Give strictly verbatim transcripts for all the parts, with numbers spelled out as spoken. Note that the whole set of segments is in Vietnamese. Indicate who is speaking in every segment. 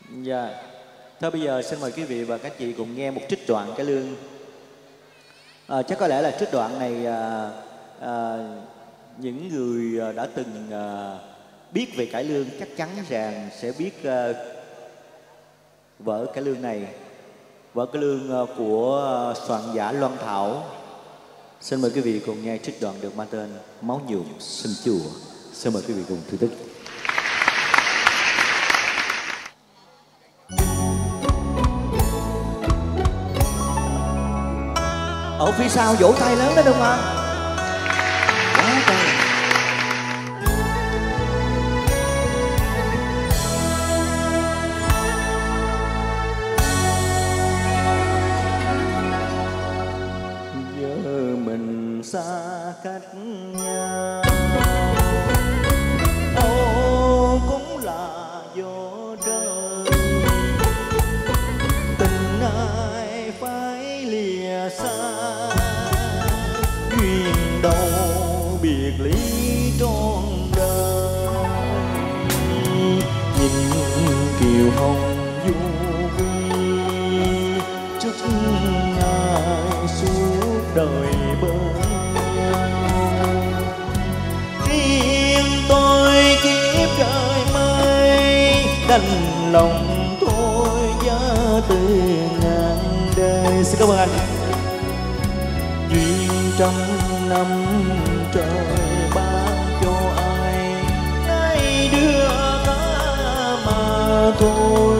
Speaker 1: Dạ. Thôi bây giờ xin mời quý vị và các chị cùng nghe một trích đoạn cải lương. À, chắc có lẽ là trích đoạn này à, à, những người đã từng à, biết về cải lương chắc chắn rằng sẽ biết à, vở cải lương này. Vở cải lương của soạn giả Loan Thảo. Xin mời quý vị cùng nghe trích đoạn được mang tên Máu nhuộm sân chùa. Xin mời quý vị cùng thưởng thức. Ở phía sau vỗ tay lớn đó đúng không? Quá trời. Giờ mình xa cách nhau, ô cũng là do đời. Tình ai phải lìa xa, duyên đâu biệt lý trọn đời. Nhìn kiều hồng du vi, chúc ngài suốt đời bên nhau. Riêng tôi kiếp trời mây, đành lòng thôi giá từ ngàn đời. Xin cảm ơn anh. Duyên trăm năm trời ban cho ai, nay đưa ta mà thôi.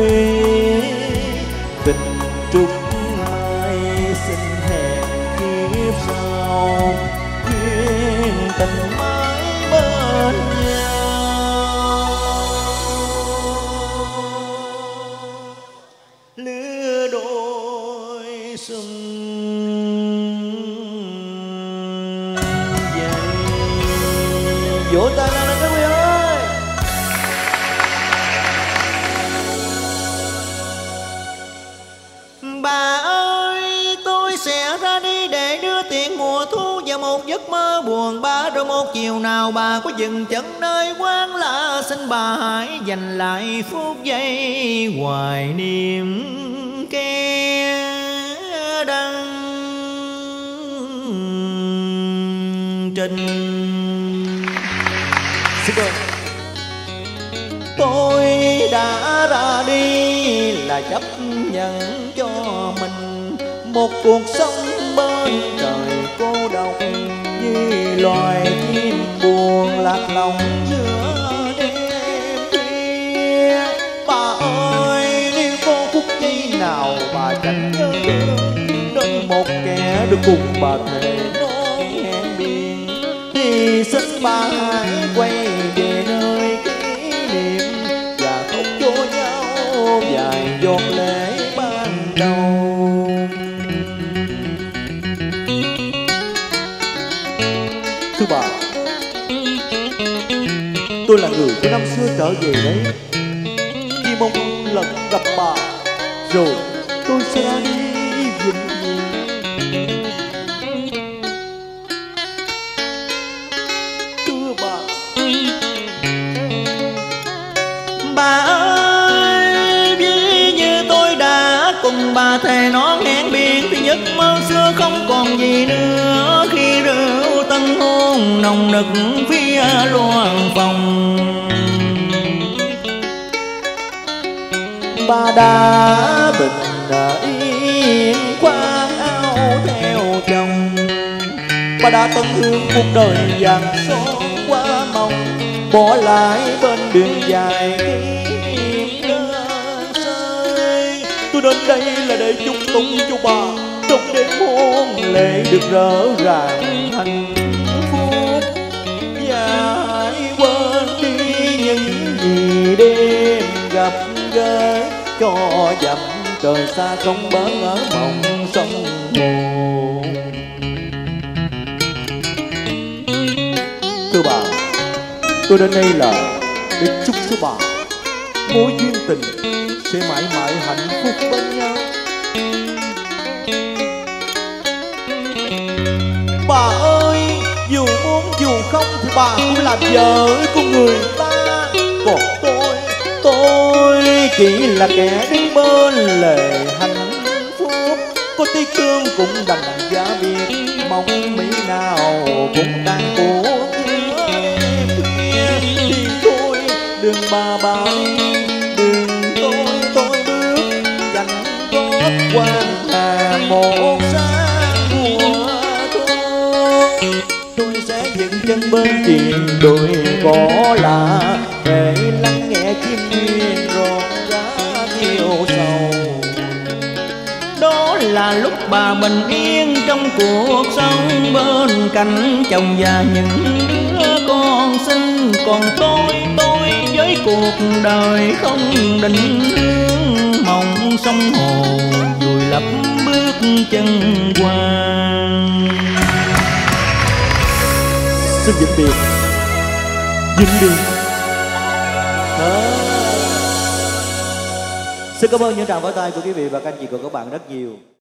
Speaker 1: Tình trúc ai xin hẹn kiếp sau, duyên tình mãi bên nhau. Lứa đôi xuân vỗ tay lên các quý ơi. Bà ơi, tôi sẽ ra đi để đưa tiền mùa thu vào một giấc mơ buồn bã. Rồi một chiều nào bà có dừng chân nơi quán lạ, xin bà hãy dành lại phút giây hoài niệm kẻ đăng trình. Tôi đã ra đi là chấp nhận cho mình một cuộc sống bên trời cô độc, như loài chim buồn lạc lòng giữa đêm khuya. Bà ơi, nếu có phút giây nào bà chẳng nhớ đến một kẻ được cùng bà thề nói hẹn biển, thì xin bà hãy quay về nơi kỷ niệm và khóc cho nhau vài giọt lệ ban đầu. Thưa bà, tôi là người của năm xưa trở về đấy, chỉ mong lần gặp bà rồi tôi sẽ ra đi vĩnh viễn. Bà ơi, ví như tôi đã cùng bà thề non hẹn biển, thì giấc mơ xưa không còn gì nữa. Khi rượu tân hôn nồng nực phía loan phòng, bà đã bình yên khoác áo theo chồng. Bà đã tận hưởng cuộc đời vàng son quá mong, bỏ lại bên đường dài kỷ niệm đơn sơi. Tôi đến đây là để chúc tụng cho bà trong đêm hôn lễ được rỡ ràng hạnh phúc, và hãy quên đi những gì đêm gặp gỡ, cho dặm trời xa không bến ở mộng sông hồ. Thưa bà, tôi đến đây là để chúc cho bà mối duyên tình sẽ mãi mãi hạnh phúc bên nhau. Bà ơi, dù muốn dù không thì bà cũng làm vợ của người ta, còn tôi tôi chỉ là kẻ đứng bên lề hạnh phúc. Có tí cương cũng đành giá việc, mong mỹ nào cũng tan của thì thôi đường bà bà đi, đường tôi tôi bước dành gót quan hà một sáng mùa thu. Tôi sẽ dừng chân bên triền đồi cỏ lạ để lắng nghe chim nghiêng rộn rã thiêu sầu. Đó là lúc bà bình yên trong cuộc sống bên cạnh chồng và những đứa con xinh. Còn tôi tôi với cuộc đời không định hướng, mong sông hồ vùi lấp bước chân qua. Xin vĩnh biệt, vĩnh biệt. À. Xin cảm ơn những tràng pháo tay của quý vị và các anh chị và các bạn rất nhiều.